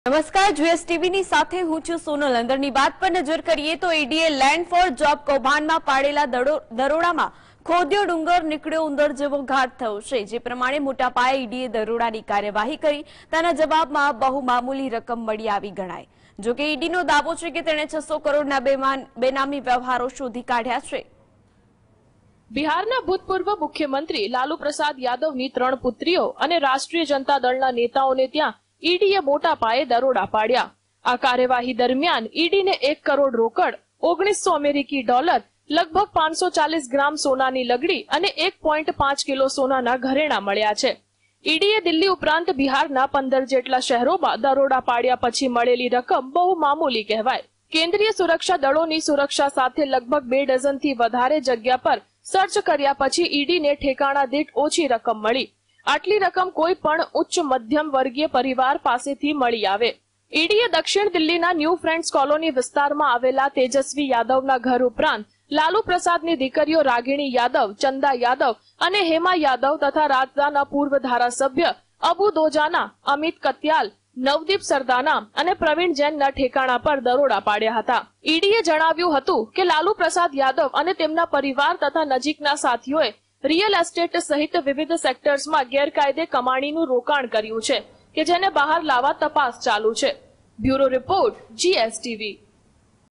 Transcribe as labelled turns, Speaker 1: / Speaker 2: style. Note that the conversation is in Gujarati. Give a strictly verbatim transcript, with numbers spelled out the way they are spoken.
Speaker 1: નમસ્કાર, જીએસટીવીની સાથે હું છું સોનલ. અંદરની વાત પર નજર કરીએ તો ઈડીએ લેન્ડ ફોર જોબ કૌભાંડમાં પાડેલા દરોડામાં ખોદ્યો ડુંગર નીકળ્યો ઉંદર જેવો ઘાટ થયો છે. જે પ્રમાણે મોટા પાયે ઈડીએ દરોડાની કાર્યવાહી કરી તેના જવાબમાં બહુ મામૂલી રકમ મળી આવી ગણાય. જોકે ઈડીનો દાવો છે કે તેણે છસો કરોડના બેનામી વ્યવહારો શોધી કાઢ્યા છે.
Speaker 2: બિહારના ભૂતપૂર્વ મુખ્યમંત્રી લાલુ પ્રસાદ યાદવની ત્રણ પુત્રીઓ અને રાષ્ટ્રીય જનતા દળના નેતાઓને ત્યાં ઈડીએ મોટા પાયે દરોડા પાડ્યા. આ કાર્યવાહી દરમિયાન ઈડીને એક કરોડ રોકડ, ઓગણીસો અમેરિકી ડોલર, લગભગ પાંચસો ચાલીસ ગ્રામ સોનાની લગડી અને એક પોઈન્ટ પાંચ કિલો સોનાના ઘરેણા મળ્યા છે. ઈડીએ દિલ્હી ઉપરાંત બિહારના પંદર જેટલા શહેરોમાં દરોડા પાડ્યા પછી મળેલી રકમ બહુ મામૂલી કહેવાય. કેન્દ્રીય સુરક્ષા દળોની સુરક્ષા સાથે લગભગ બે ડઝનથી વધારે જગ્યા પર સર્ચ કર્યા પછી ઈડીને ઠેકાણા દીઠ ઓછી રકમ મળી. આટલી રકમ કોઈ પણ ઉચ્ચ મધ્યમ વર્ગીય પરિવાર પાસેથી મળી આવે. ઈડીએ દક્ષિણ દિલ્હીના ન્યૂ ફ્રેન્ડ્સ કોલોની વિસ્તારમાં આવેલા તેજસ્વી યાદવના ઘર ઉપરાંત લાલુ પ્રસાદની દીકરીઓ રાગિણી યાદવ, ચંદા યાદવ અને હેમા યાદવ તથા રાજદાના પૂર્વ ધારાસભ્ય અબુ દોજાના, અમિત કત્યાલ, નવદીપ સરદાના અને પ્રવીણ જૈનના ઠેકાણા પર દરોડા પાડ્યા હતા. ઈડીએ જણાવ્યું હતું કે લાલુ પ્રસાદ યાદવ અને તેમના પરિવાર તથા નજીકના સાથીઓએ રિયલ એસ્ટેટ સહિત વિવિધ સેક્ટર્સમાં ગેરકાયદે કમાણીનું રોકાણ કર્યું છે કે જેને બહાર લાવવા તપાસ ચાલુ છે. Bureau report, GSTV.